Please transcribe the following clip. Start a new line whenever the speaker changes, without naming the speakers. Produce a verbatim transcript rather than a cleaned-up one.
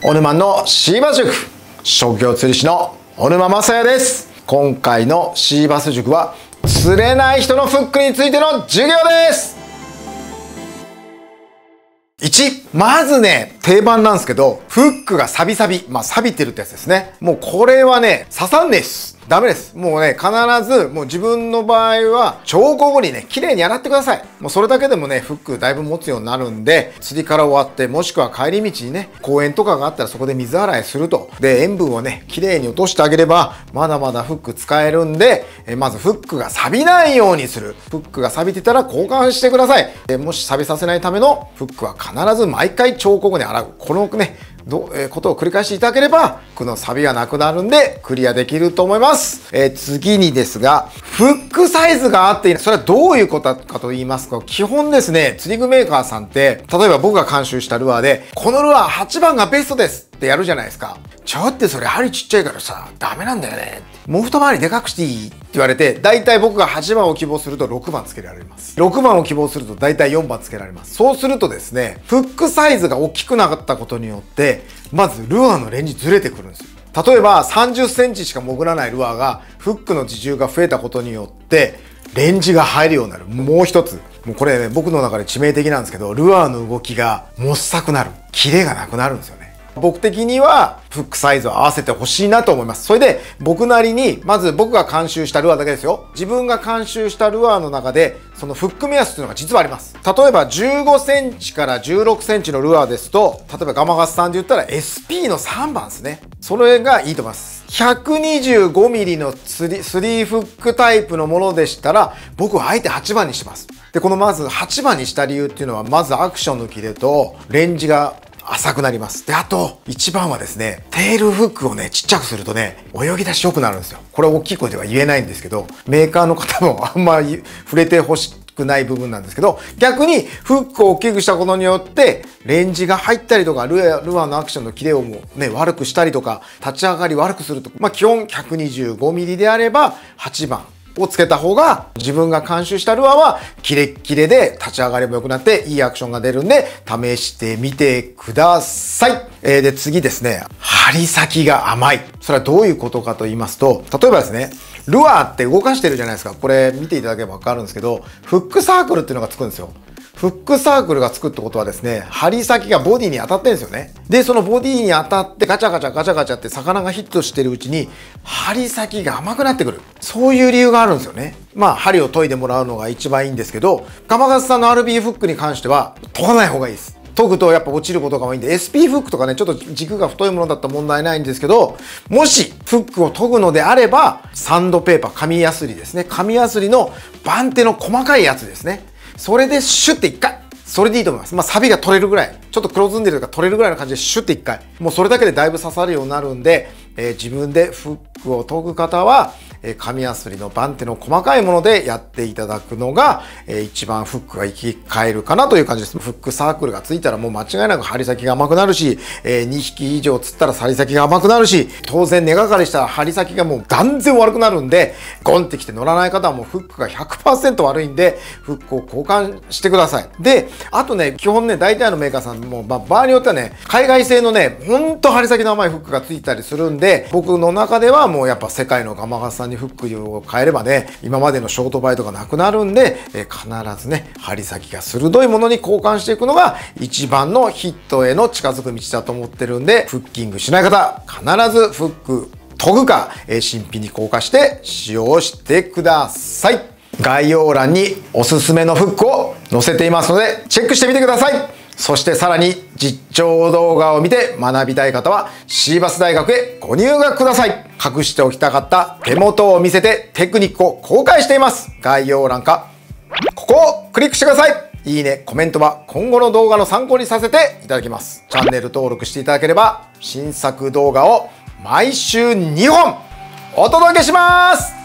オヌマンのシーバス塾、職業釣り師の小沼正也です。今回のシーバス塾は釣れない人のフックについての授業です。いち、まずね、定番なんですけど、フックがサビサビ。まあ、錆びてるってやつですね。もうこれはね、刺さんねえっす。ダメです。もうね、必ず、もう自分の場合は、調校後にね、綺麗に洗ってください。もうそれだけでもね、フックだいぶ持つようになるんで、釣りから終わって、もしくは帰り道にね、公園とかがあったらそこで水洗いすると。で、塩分をね、綺麗に落としてあげれば、まだまだフック使えるんで、えまずフックが錆びないようにする。フックが錆びてたら交換してください。でもし錆びさせないためのフックは必ず毎回調校後に洗う。このね、どえー、ことを繰り返していただければ、フックの錆がなくなるんで、クリアできると思います。えー、次にですが、フックサイズがあっていない。それはどういうことかと言いますと、基本ですね、釣り具メーカーさんって、例えば僕が監修したルアーで、このルアーはちばんがベストですってやるじゃないですか。ちょっとそれ針ちっちゃいからさ、ダメなんだよね。もう一回りでかくしていいって言われて、だいたい僕がはちばんを希望するとろくばんつけられます。ろくばんを希望するとだいたいよんばんつけられます。そうするとですね、フックサイズが大きくなったことによって、まずルアーのレンジずれてくるんですよ。例えばさんじゅっセンチしか潜らないルアーが、フックの自重が増えたことによって、レンジが入るようになる。もう一つ。もうこれね、僕の中で致命的なんですけど、ルアーの動きがもっさくなる。キレがなくなるんですよね。僕的にはフックサイズを合わせてほしいなと思います。それで僕なりに、まず僕が監修したルアーだけですよ。自分が監修したルアーの中で、そのフック目安っていうのが実はあります。例えばじゅうごセンチからじゅうろくセンチのルアーですと、例えばガマガスさんで言ったら エスピー のさんばんですね。それがいいと思います。ひゃくにじゅうごミリのスリーフックタイプのものでしたら、僕はあえてはちばんにしてます。で、このまずはちばんにした理由っていうのは、まずアクションのキレとレンジが浅くなります。で、あと、一番はですね、テールフックをね、ちっちゃくするとね、泳ぎ出し良くなるんですよ。これは大きい声では言えないんですけど、メーカーの方もあんまり触れてほしくない部分なんですけど、逆にフックを大きくしたことによって、レンジが入ったりとか、ルアー、ルアーのアクションのキレをもね、悪くしたりとか、立ち上がり悪くするとか、まあ基本ひゃくにじゅうごミリであれば、はちばん。をつけた方が、自分が監修したルアーはキレッキレで立ち上がりも良くなっていいアクションが出るんで試してみてください。えー、で次ですね、針先が甘い。それはどういうことかと言いますと、例えばですね、ルアーって動かしてるじゃないですか。これ見ていただければわかるんですけど、フックサークルっていうのがつくんですよ。フックサークルがつくってことはですね、針先がボディに当たってるんですよね。で、そのボディに当たってガチャガチャガチャガチャって魚がヒットしてるうちに、針先が甘くなってくる。そういう理由があるんですよね。まあ、針を研いでもらうのが一番いいんですけど、ガマガスさんの アールビー フックに関しては、研がない方がいいです。研ぐとやっぱ落ちることが多いんで、エスピー フックとかね、ちょっと軸が太いものだったら問題ないんですけど、もしフックを研ぐのであれば、サンドペーパー、紙やすりですね。紙やすりの番手の細かいやつですね。それでシュッて一回。それでいいと思います。まあ、サビが取れるぐらい。ちょっと黒ずんでるとか取れるぐらいの感じでシュッて一回。もうそれだけでだいぶ刺さるようになるんで、えー、自分でフックを研ぐ方は、えー、紙やすりの番手の細かいものでやっていただくのが、えー、一番フックが生き返るかなという感じです。フックサークルがついたらもう間違いなく針先が甘くなるし、えー、にひき以上釣ったら針先が甘くなるし、当然根がかりしたら針先がもう断然悪くなるんで、ゴンってきて乗らない方はもうフックが ひゃくパーセント 悪いんで、フックを交換してください。で、あとね、基本ね、大体のメーカーさんも、まあ、場合によってはね、海外製のね、ほんと針先の甘いフックがついたりするんで、僕の中ではもうやっぱ世界のガマガスさんにフックを変えればね、今までのショートバイトがなくなるんで、えー、必ずね、針先が鋭いものに交換していくのが一番のヒットへの近づく道だと思ってるんで、フッキングしない方、必ずフック研ぐか、えー、新品に交換して使用してください。概要欄におすすめのフックを載せていますので、チェックしてみてください。そしてさらに実況動画を見て学びたい方はシーバス大学へご入学ください。隠しておきたかった手元を見せてテクニックを公開しています。概要欄かここをクリックしてください。いいね、コメントは今後の動画の参考にさせていただきます。チャンネル登録していただければ新作動画を毎週にほんお届けします。